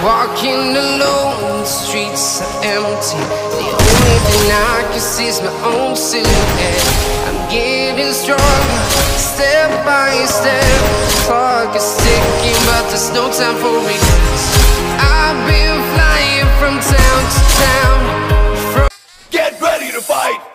Walking alone, the streets are empty. The only thing I can see is my own silhouette. I'm getting stronger, step by step. The clock is ticking, but there's no time for regrets. I've been flying from town to town. Get ready to fight!